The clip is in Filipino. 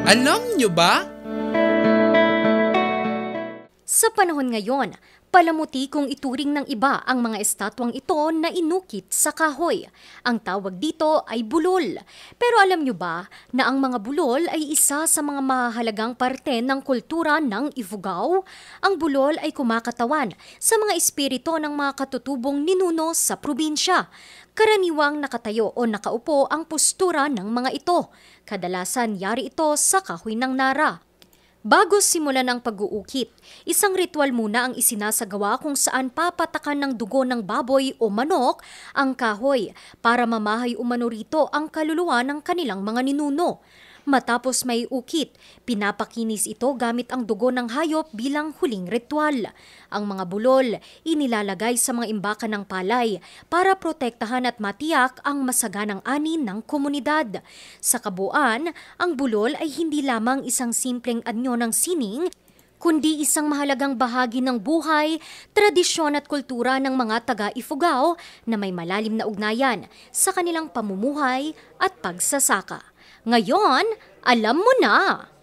Alam nyo ba? Sa panahon ngayon, palamuti kung ituring ng iba ang mga estatwang ito na inukit sa kahoy. Ang tawag dito ay bulol. Pero alam nyo ba na ang mga bulol ay isa sa mga mahalagang parte ng kultura ng Ifugao? Ang bulol ay kumakatawan sa mga espiritu ng mga katutubong ninuno sa probinsya. Karaniwang nakatayo o nakaupo ang postura ng mga ito. Kadalasan yari ito sa kahoy ng nara. Bago simulan ang pag-uukit, isang ritual muna ang isinasagawa kung saan papatakan ng dugo ng baboy o manok ang kahoy para mamahay umano rito ang kaluluwa ng kanilang mga ninuno. Matapos may ukit, pinapakinis ito gamit ang dugo ng hayop bilang huling ritual. Ang mga bulol inilalagay sa mga imbakan ng palay para protektahan at matiyak ang masaganang ani ng komunidad. Sa kabuuan, ang bulol ay hindi lamang isang simpleng anyo ng sining, kundi isang mahalagang bahagi ng buhay, tradisyon at kultura ng mga taga-Ifugao na may malalim na ugnayan sa kanilang pamumuhay at pagsasaka. Ngayon, alam mo na!